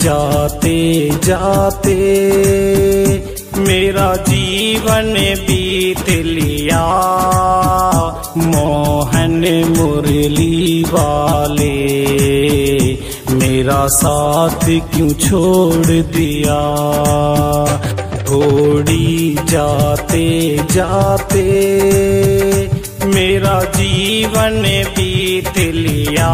जाते जाते मेरा जीवन बीत लिया, मोहन मुरली वाले मेरा साथ क्यों छोड़ दिया। थोड़ी जाते जाते मेरा जीवन बीत लिया,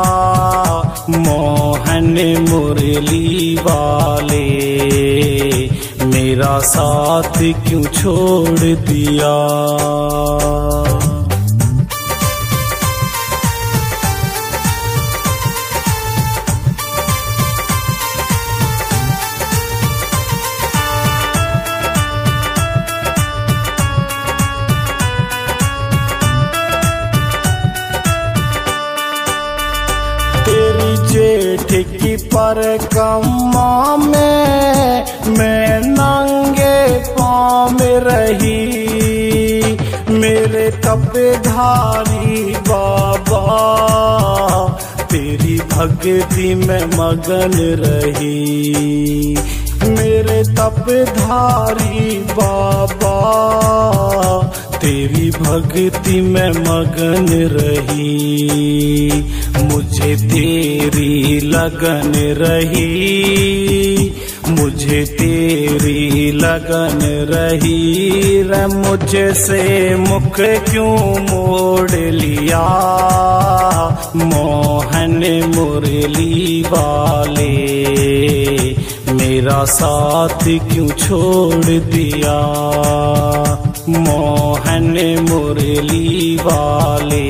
मोहन मुरली वाले मेरा साथ क्यों छोड़ दिया। तेरी जेठ की परकम्मा में मैं नंगे पाँव में रही, मेरे तपधारी बाबा तेरी भक्ति में मगन रही। मेरे तपधारी बाबा तेरी भक्ति में मगन रही। मुझे तेरी लगन रही, मुझे तेरी लगन रही रे, मुझे से मुख क्यों मोड़ लिया, मोहन मुरली वाले मेरा साथ क्यों छोड़ दिया। मोहन मुरली वाले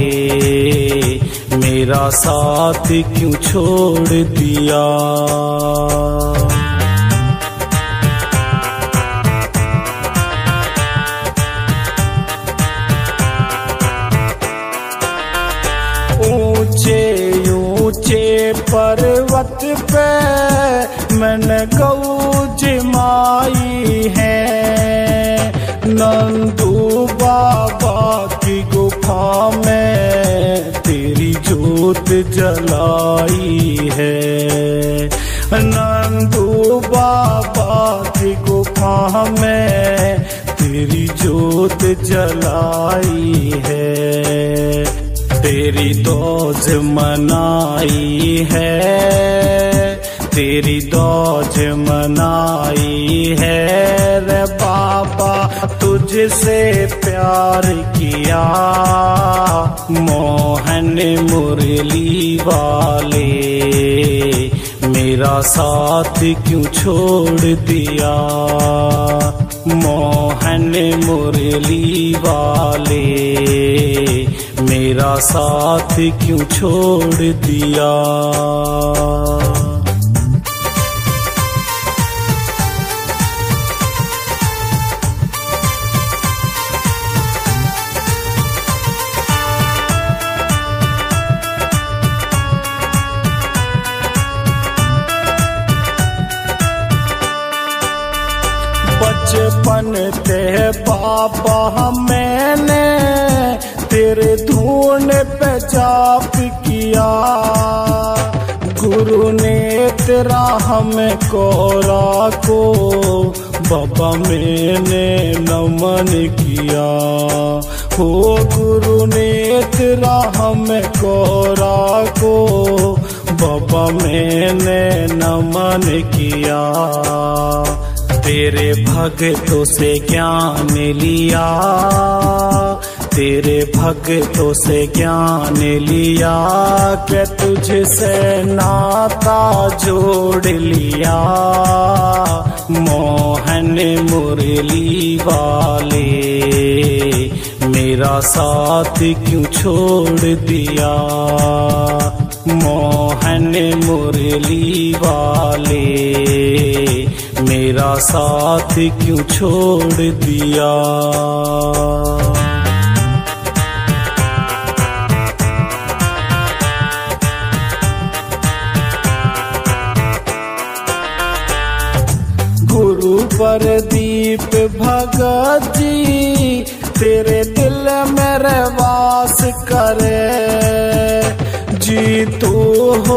मेरा साथ क्यों छोड़ दिया। ऊंचे ऊंचे पर्वत पे मैंने गौ जमाई है, नंदू बाबा की गुफा में तेरी जोत जलाई है। नंदू बाबा की गुफा में तेरी जोत जलाई है। तेरी दौज मनाई है, तेरी दौज मनाई है रे बाबा, तुझसे प्यार किया, मोहन मुरली वाले मेरा साथ क्यों छोड़ दिया। मोहन मुरली वाले मेरा साथ क्यों छोड़ दिया। बचपन ते बाबा मैंने तेरे धून पे जाप किया, गुरु ने तेरा हमें कोरा को बाबा मैंने नमन किया। हो गुरु ने तेरा हमें कोरा को बाबा मैंने नमन किया। तेरे भक्तों से ज्ञान लिया, तेरे भक्तों से ज्ञान लिया, कि तुझसे नाता जोड़ लिया, मोहन मुरली वाले मेरा साथ क्यों छोड़ दिया। मोहन मुरली वाले मेरा साथ क्यों छोड़ दिया। गुरु प्रदीप भगत जी तेरे दिल में वास करे, जी तू हो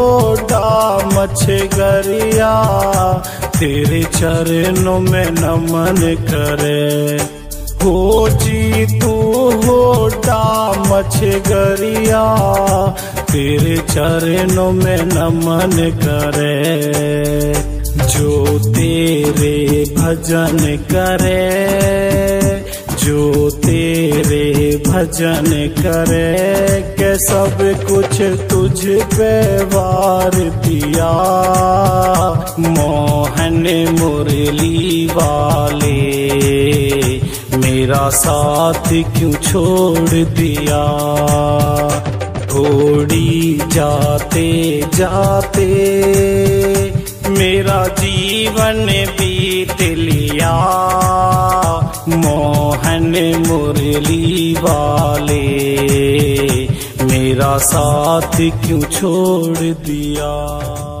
मछगरिया, तेरे चरणों में नमन करे। हो जी तू हो मछगरिया, तेरे चरणों में नमन करे। जो तेरे भजन करे, जो तेरे भजन करे, के सब कुछ तुझ पे वार दिया। मोहन मुरली वाले मेरा साथ क्यों छोड़ दिया। थोड़ी जाते जाते मेरा जीवन बीत लिया। मोहन मुरली वाले मेरा साथ क्यों छोड़ दिया।